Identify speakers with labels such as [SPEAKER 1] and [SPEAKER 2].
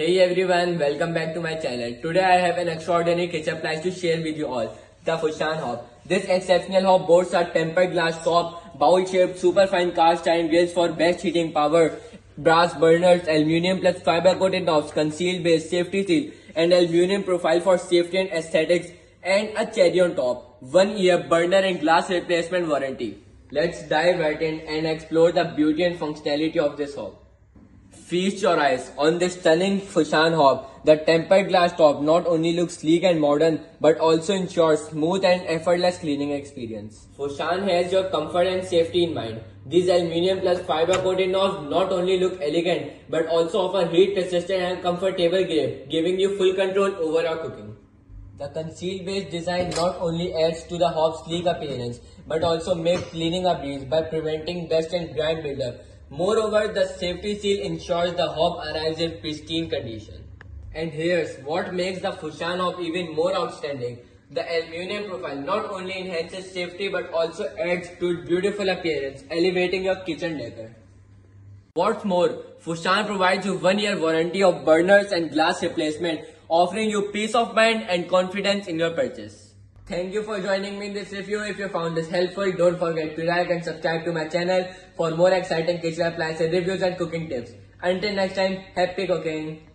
[SPEAKER 1] Hey everyone, welcome back to my channel. Today I have an extraordinary kitchen appliance to share with you all. The Fushan Hob. This exceptional hob boasts a tempered glass top, bowl-shaped, superfine cast iron grills for best heating power, brass burners, aluminium plus fiber-coated knobs, concealed base, safety seal, and aluminium profile for safety and aesthetics, and a cherry on top. 1 year burner and glass replacement warranty. Let's dive right in and explore the beauty and functionality of this hob. Feast your eyes on this stunning Fushan hob. The tempered glass top not only looks sleek and modern but also ensures smooth and effortless cleaning experience. Fushan has your comfort and safety in mind. These aluminium plus fiber coated knobs not only look elegant but also offer heat resistant and comfortable grip, giving you full control over your cooking. The concealed base design not only adds to the hob's sleek appearance but also makes cleaning a breeze by preventing dust and grime buildup. Moreover, the safety seal ensures the hob arrives in pristine condition. And here's what makes the Fushan hob even more outstanding. The aluminium profile not only enhances safety but also adds to its beautiful appearance, elevating your kitchen decor. What's more, Fushan provides you 1 year warranty of burners and glass replacement, offering you peace of mind and confidence in your purchase. Thank you for joining me in this review. If you found this helpful, don't forget to like and subscribe to my channel for more exciting kitchen appliances reviews and cooking tips. Until next time, happy cooking!